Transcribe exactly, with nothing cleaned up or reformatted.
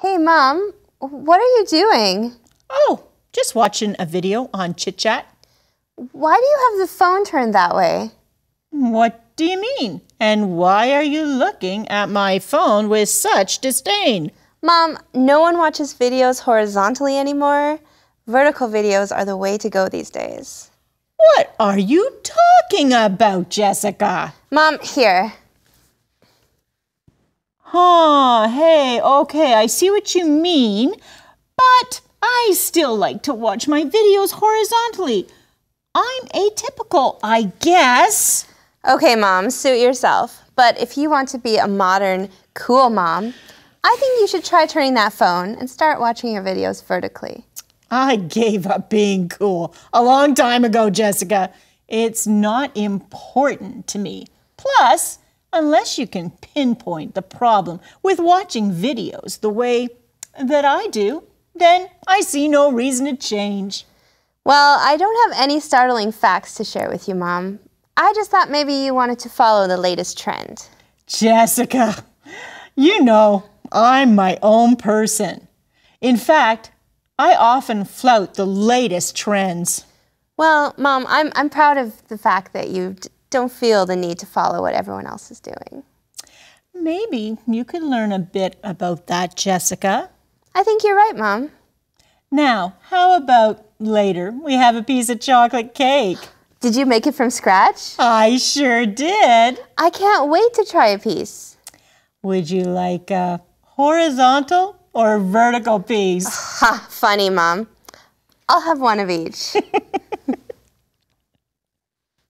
Hey, Mom, what are you doing? Oh, just watching a video on Chit Chat. Why do you have the phone turned that way? What do you mean? And why are you looking at my phone with such disdain? Mom, no one watches videos horizontally anymore. Vertical videos are the way to go these days. What are you talking about, Jessica? Mom, here. Huh, hey, okay, I see what you mean, but I still like to watch my videos horizontally. I'm atypical, I guess. Okay, Mom, suit yourself. But if you want to be a modern, cool mom, I think you should try turning that phone and start watching your videos vertically. I gave up being cool a long time ago, Jessica. It's not important to me. Plus, unless you can pinpoint the problem with watching videos the way that I do, then I see no reason to change. Well, I don't have any startling facts to share with you, Mom. I just thought maybe you wanted to follow the latest trend. Jessica, you know I'm my own person. In fact, I often flout the latest trends. Well, Mom, I'm, I'm proud of the fact that you d don't feel the need to follow what everyone else is doing. Maybe you could learn a bit about that, Jessica. I think you're right, Mom. Now, how about later we have a piece of chocolate cake? Did you make it from scratch? I sure did. I can't wait to try a piece. Would you like a horizontal or vertical piece? Ha, funny, Mom. I'll have one of each.